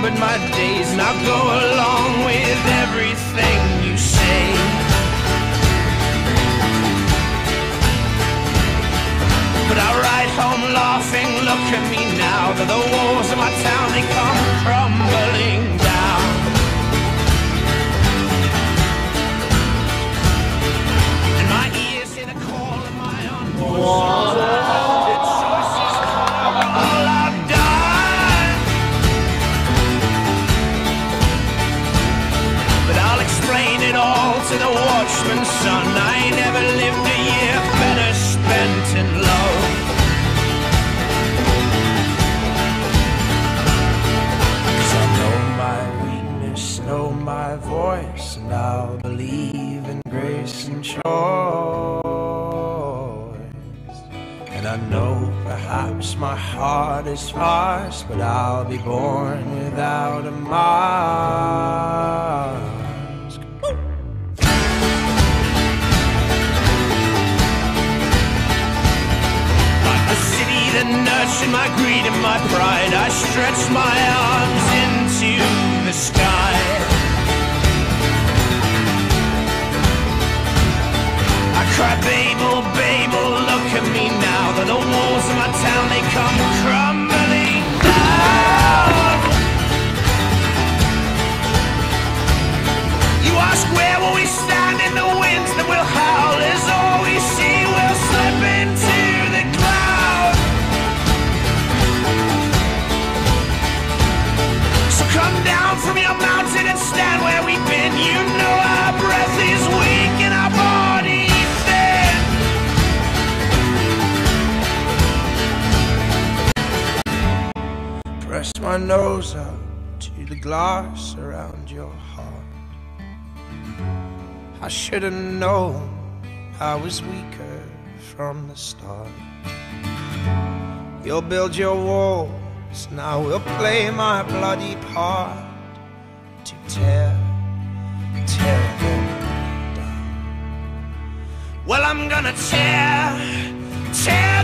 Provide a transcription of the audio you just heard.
numbered my days, and I'll go along with everything you say. But I ride home laughing, look at me now, that the walls of my town, they come crumbling down. And my ears hear the call of my unborn choices, all I've done. But I'll explain it all to the watchman's son. I never lived a year better spent in love. Know my voice, and I'll believe in grace and choice. And I know perhaps my heart is sparse, but I'll be born without a mask. Like the city that nurtured my greed and my pride, I stretch my arms into the sky. I cry, Babel, Babel, look at me now, that the walls of my town, they come crumbling down. You ask where will we stand in the winds that will howl, as all we see will slip into the cloud. So come down from your mountain and stand where we've been. You know our breath is weak and our body thin. Press my nose up to the glass around your heart. I should have known I was weaker from the start. You'll build your walls, and I will play my bloody part to tear them down. Well, I'm gonna tear